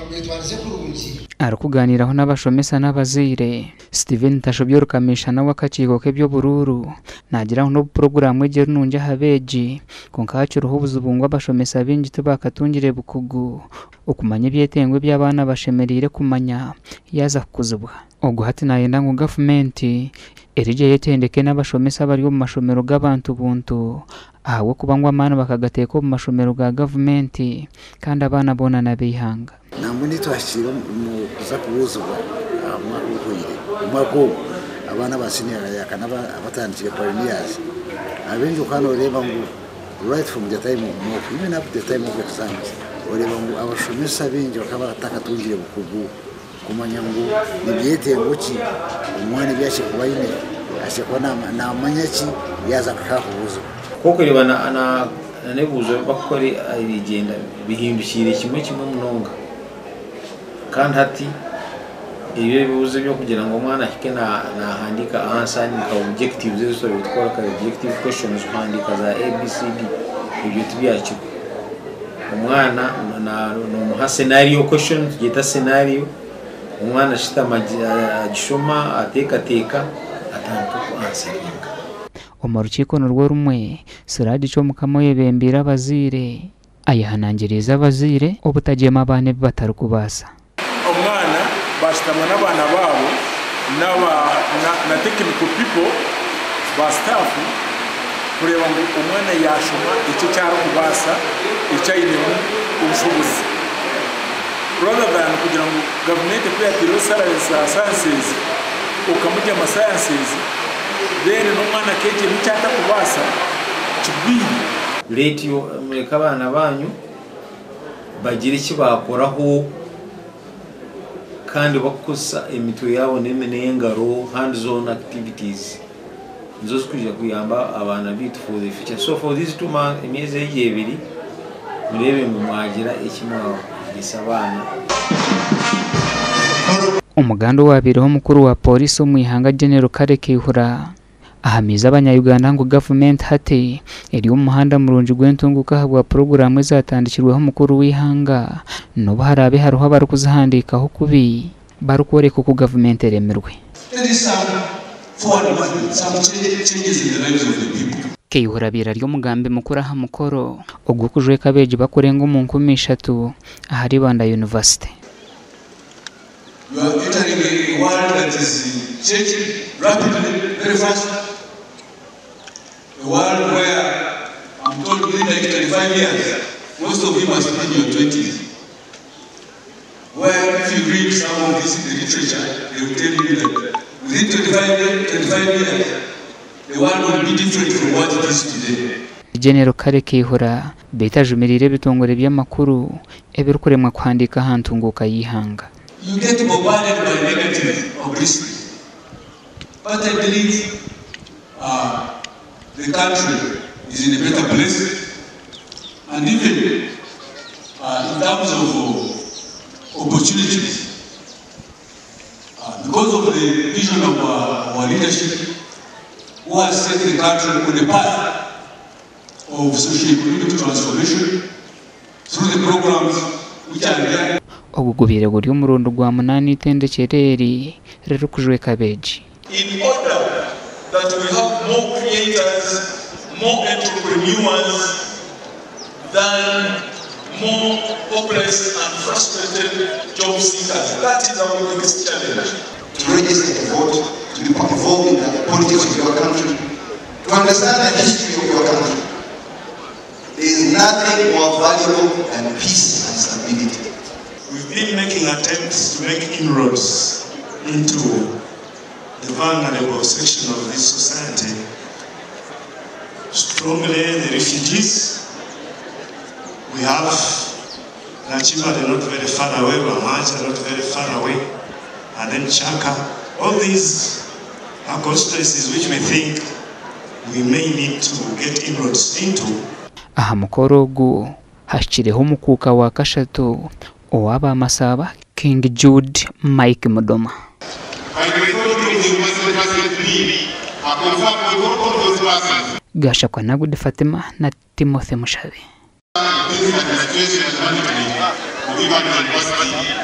Arakuganiraho n'abashomesa n'abazire. Steven Tashobyo Rukamisha nawe akakigo ke byo bururu nagira no program ege rununja habeji konkacyo ruhubuzubungwa abashomesa bingi tubakatungire bukugu okumanya byetengwe by'abana bashemerire kumanya yaza kuzubwa oguhati nayenda ngo government erije yetendeke n'abashomesa bari mu mashomero g'abantu buntu aho kubangwa amana bakagateka mu mashomero ga government kandi abana bona nabihanga namwe twashira mu zakubuzwa umwako abana basiniya yakana abatandikira pioneers abenje ukano reba ngo right from the time of even up the time of exams oreba ngo abashomesa benje bakaba atakatungire bukugu kumanya ngo nibyete ngoki umwana byashe kubayine ashe kona na manyaki yaza kakubuzo koko ribana ana nebuzo bakore ayigenda bihindukire kimwe munonga kandi hati iyo bibuze byo kugira ngo umwana ahike na handika answer ka objectives zo bitwara ka objective questions handika za ABCD ibyo tubyacu umwana no scenario question gita scenario umwana shita magishoma ateka atanka ku answering Omurukiko n'urwo rumwe Siradi cyo mukamoye bembira abazire ayahanangiriza abazire obutajema abane batarukubasa umwana bashitamwa n'abana babo na technical people ba staff kureba ngo umwana yashoma icyo cyaro kubasa icyayinemu ubushobozi rather than kugira ngo government kwiyatira salaries za sciences ukamujya ama sciences then n'umwana keje bicyata kubasa kibiri radio mureka abana banyu bagira iki bakoraho kandi bakusa imitwe yabo n'engaro hands on activities nzo zikuje kuyamba abana bitu for the future. So for these 2 months imyeze y'ibiri murebe mu mwagira ikimwaho gisabana umuganda wabiriho mukuru wa polisi umwihanga General Karekihura ahamiza abanya-Uganda ngo government hati eri umuhanda murunji gwentunguka habwa program zatandikirweho mukuru w'ihanga no baharabe haruho abarukuzahandikaho kubi barukoreka ku government remerwe Keyihura biraryo mugambe mukuru aha mukoro ogwo kujwe kabeji bakorenga mu 13 ahari Banda University. You are entering a world that is changing rapidly, very fast. A world where I'm told within like 25 years, most of you must be in your 20s. Where if you read some of this in the literature, they will tell you that within 25 years, the world will be different from what it is today. General Karekihura beta jumirire bitongore by'amakuru ebirukuremwa kwandika hantunguka yihanga. You get bombarded by negative publicity. But I believe the country is in a better place. And even in terms of opportunities, because of the vision of our leadership, who has set the country on a path of socio-economic transformation through the programs which are there. Ogugubire guri umurundo gwa munani tendekereri rero kujwe kabeji. In order that we have more creators, more entrepreneurs than more hopeless and frustrated job seekers. That is our biggest challenge. To register a vote, to be involved in the politics of your country, to understand the history of your country. There is nothing more valuable than peace and stability. We've been making attempts to make inroads into the vulnerable section of this society, strongly the refugees. We have Nachiva, they're not very far away, Ramaja, not very far away, and then Chaka. All these are constituencies which we think we may need to get inroads into. Aha mukoro gu hashireho mukuka wa kashatu owaba masaba King Jude Mike Mudoma. Gashakwa na Good Fatima na Timothy Mushabe.